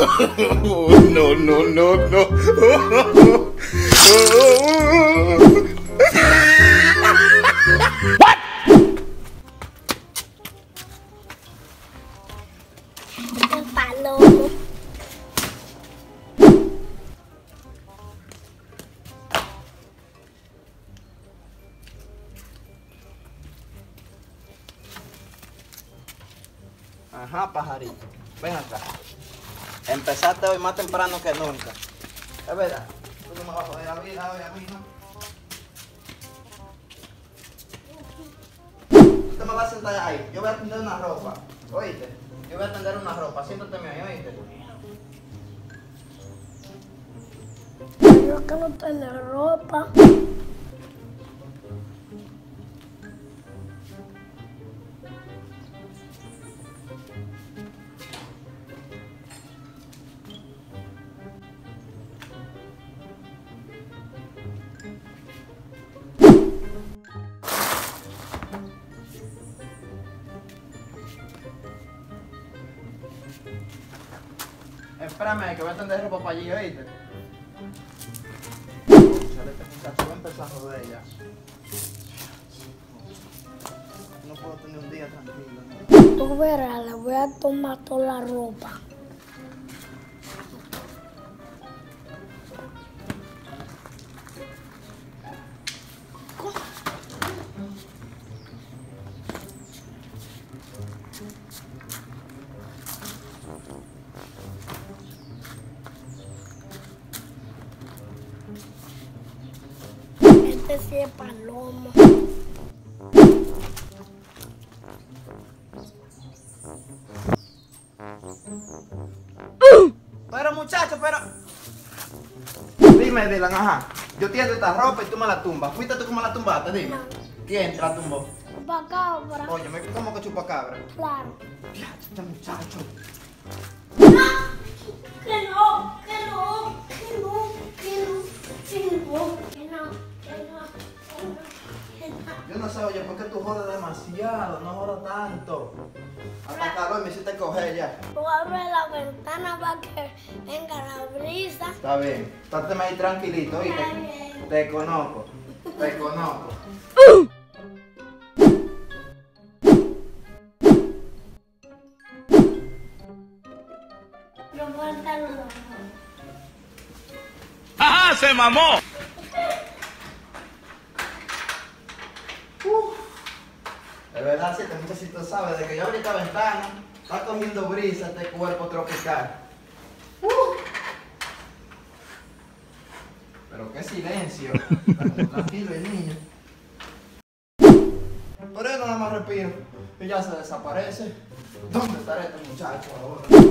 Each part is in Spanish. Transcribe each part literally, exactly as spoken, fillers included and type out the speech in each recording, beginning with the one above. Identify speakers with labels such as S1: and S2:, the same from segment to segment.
S1: No, no, no, no. What?
S2: El palomo.
S3: Ajá, pajarito. Ven acá. Empezaste hoy más temprano que nunca. Es verdad. Tú no me vas a joder la vida hoy a mí, ¿no? Tú te me vas a sentar ahí. Yo voy a tender una ropa. ¿Oíste? Yo voy a tender una ropa. Siéntate ahí, ¿oíste?
S2: Yo que no tengo ropa.
S3: Espérame, que voy a tender ropa para allí, ¿oíste? Chale, este muchacho va a empezar a joder ya. No puedo tener un día tranquilo, ¿no?
S2: Tú verás, le voy a tomar toda la ropa. Este sí es palomo.
S3: Pero muchacho, pero... Dime, Dylan, ajá. Yo tiendo esta ropa y tú me la tumbas. ¿Fuiste tú que me la tumbaste? Dime. ¿Quién te la tumbó?
S2: Chupacabra.
S3: Oye, ¿cómo que chupacabra?
S2: Claro.
S3: Ya, este muchacho.
S2: Que no, que no, que no, que no, que no, que no, que no, que no.
S3: Yo no sé, oye, ¿por qué tú jodes demasiado? No jodas tanto. Hasta calor me hiciste coger ya.
S2: Tú abres la ventana para que venga la brisa.
S3: Está bien. Estáteme ahí tranquilito, ¿oíste?
S2: Está bien.
S3: Te conozco. Te conozco.
S2: No falta nada.
S1: ¡Ajá! ¡Se mamó!
S3: De verdad, si este muchachito sabe de que yo abrí esta ventana, está cogiendo brisa este cuerpo tropical. Uh. Pero qué silencio. Está como tranquilo el niño. Por eso nada más respiro y ya se desaparece. ¿Dónde estará este muchacho ahora?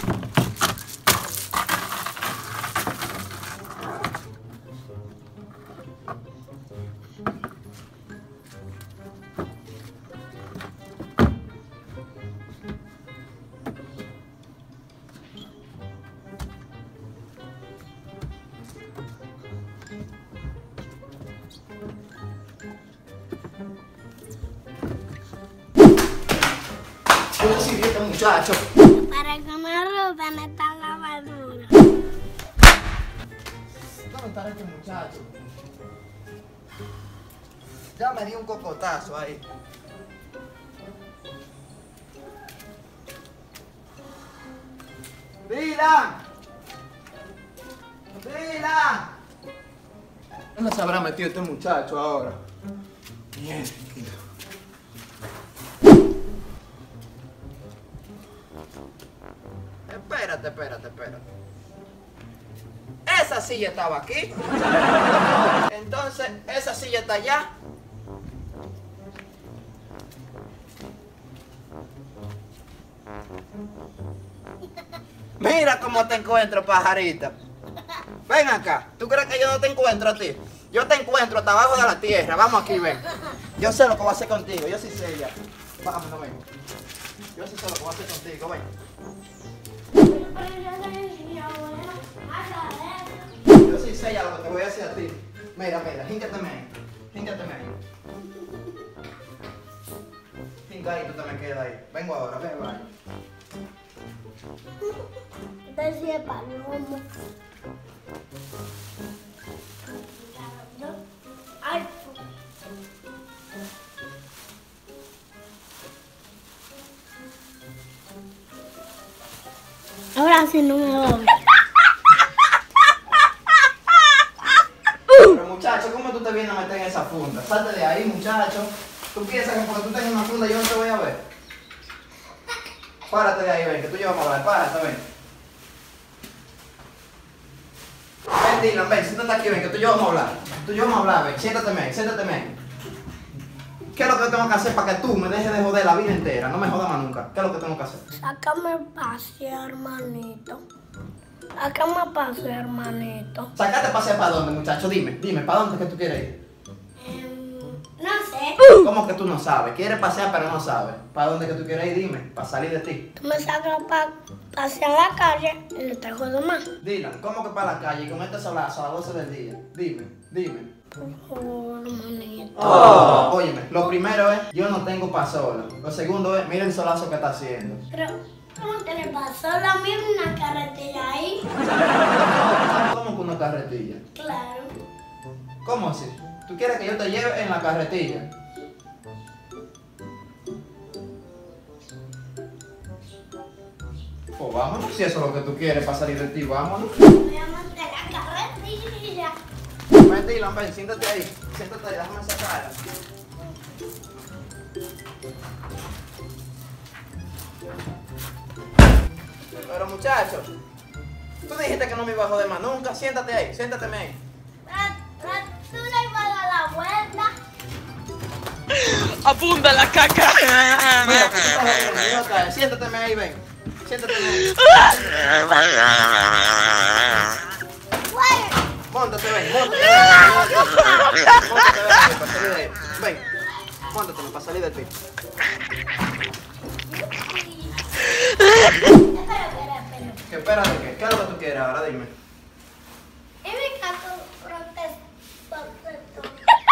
S3: ¿Qué decidió este muchacho?
S2: Para que no roben esta lavadura.
S3: ¿Dónde estará este muchacho? Ya me dio un cocotazo ahí. ¡Dylan! ¡Dylan! ¿Dónde se habrá metido este muchacho ahora? Bien. Espérate, espérate, espérate. Esa silla estaba aquí. Entonces, esa silla está allá. Mira cómo te encuentro, pajarita. Ven acá. ¿Tú crees que yo no te encuentro a ti? Yo te encuentro hasta abajo de la tierra. Vamos aquí, ven. Yo sé lo que voy a hacer contigo. Yo sí sé ya. Vamos, no ven. Yo sí sé lo que voy a hacer contigo, ven. Yo sí sé ya lo que te voy a hacer a ti. Mira, mira, híncateme ahí. Híncateme ahí. Hinca ahí, tú te me quedas ahí. Vengo ahora, ven, vaya.
S2: Este sí es palomo. Ay. Ahora sí no me va a ver.
S3: Pero muchacho, ¿cómo tú te vienes a meter en esa funda? Salte de ahí, muchacho. ¿Tú piensas que porque tú tengas una funda yo no te voy a ver? Párate de ahí, ven, que tú y yo vamos a hablar. Párate, ven. Ven, Dylan, ven, siéntate aquí, ven, que tú y yo vamos a hablar. Tú y yo vamos a hablar, ven, siéntate, ven, siéntate, ven. ¿Qué es lo que tengo que hacer para que tú me dejes de joder la vida entera? No me jodas más nunca. ¿Qué es lo que tengo que hacer?
S2: Sácame el pase, hermanito. Sácame el pase, hermanito.
S3: ¿Sacate a pasear para dónde, muchacho? Dime, dime, ¿para dónde es que tú quieres ir?
S2: Em, no sé.
S3: ¿Cómo que tú no sabes? Quieres pasear pero no sabes. ¿Para dónde es que tú quieres ir? Dime, para salir de ti.
S2: Tú me sacas para pasear a la calle y no te jodo más.
S3: Dylan, ¿cómo que para la calle con este solazo a las doce del día? Dime, dime.
S2: Por favor, hermanito.
S3: Oh. Óyeme, lo primero es, yo no tengo pa' sola. Lo segundo es, mira el solazo que está haciendo.
S2: Pero, ¿cómo te le pasó la misma carretilla ahí?
S3: ¿Cómo que una carretilla?
S2: Claro.
S3: ¿Cómo así? ¿Tú quieres que yo te lleve en la carretilla? Pues vámonos, si eso es lo que tú quieres para salir de ti, vámonos.
S2: Voy a montar la carretilla.
S3: Ven, Dylan, ven, siéntate ahí. Siéntate ahí, déjame sacarla. Pero muchachos, tú dijiste que no me iba a joder más nunca. Siéntate ahí, siéntate ahí.
S2: Pero, pero tú le ibas a dar la vuelta.
S1: ¡Abunda la caca!
S3: Mira, tú estás jodiendo, yo otra vez. Siéntate ahí, ven. Siéntate ahí. Móntate, ven, móntate. Móntate, ven, para salir de ahí. Ven, móntate para salir de ti.
S2: Espera, espera, espera.
S3: ¿Qué espera de qué? ¿Qué es lo que tú quieres ahora? Dime.
S2: En mi caso, protesto. protesto.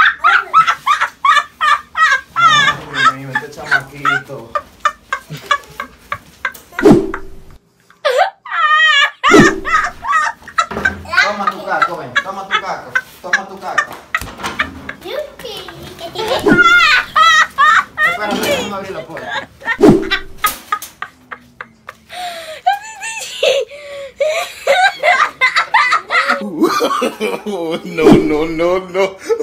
S3: Ay, Dios mío, este chamaquito. Toma tu caco, ven. Toma tu caco. Toma tu caco.
S2: Yupi.
S3: Espérame, déjame abrir la puerta.
S1: Oh, no, no, no, no.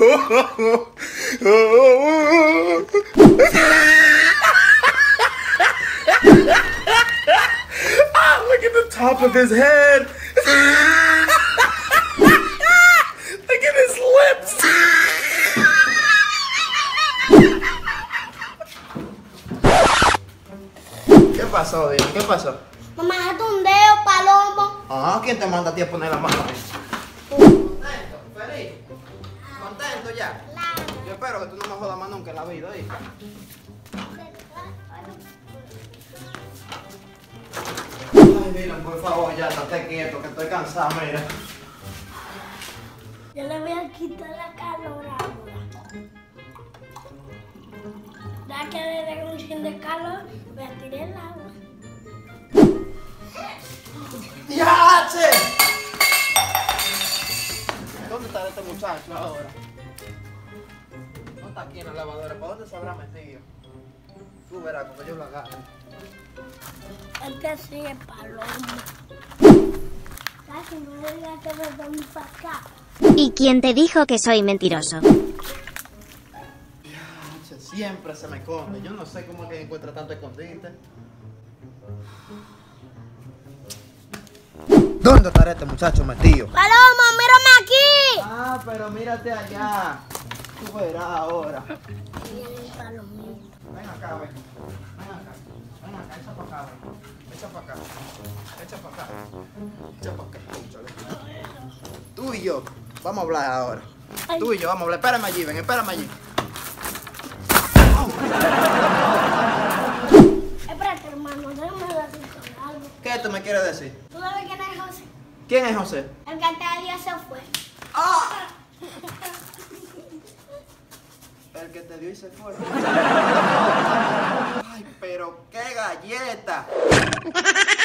S1: Ah, look at the top of his head. Look at his lips.
S3: ¿Qué pasó, Dylan? ¿Qué pasó?
S2: Mamá, hazte un dedo, palomo.
S3: Ah, ¿quién te manda a ti a poner la mano ahí? ¿Contento? ¿Feliz? ¿Contento ya? Yo espero que tú no me jodas más nunca en la vida, ¿oíste? Ay, Dylan, por favor, ya, estate quieto, que estoy cansado, mira.
S2: Yo le voy a quitar la calor ahora. Ya que le dé un chin de calor, voy a tirar el agua.
S3: ¡Diache! ¿Dónde está este muchacho ahora? No está aquí en la lavadora. ¿Para dónde se habrá metido? Tú verás cuando yo lo agarre.
S2: Este sí es palomo. Casi no le digas que me van para acá.
S4: ¿Y quién te dijo que soy mentiroso?
S3: Diache, siempre se me esconde. Yo no sé cómo es que encuentra tanto escondite. ¿Dónde estará este muchacho metido?
S2: ¡Palomo, mírame aquí!
S3: Ah, pero mírate allá. Tú verás ahora.
S2: Viene el palomito.
S3: Ven acá, ven. Ven acá. Ven acá, echa para acá, ven. Echa para acá. Echa para acá. Echa para acá. Escúchale. Tú y yo vamos a hablar ahora.
S2: Ay.
S3: Tú y yo vamos a hablar. Espérame allí, ven, espérame allí.
S2: Espérate, hermano, déjame decirte algo.
S3: ¿Qué tú me quieres decir?
S2: ¿Tú sabes quién es José?
S3: ¿Quién es José?
S2: El que hasta día se fue.
S3: ¡Ah! El que te dio y se fue. Ay, pero pero qué galleta.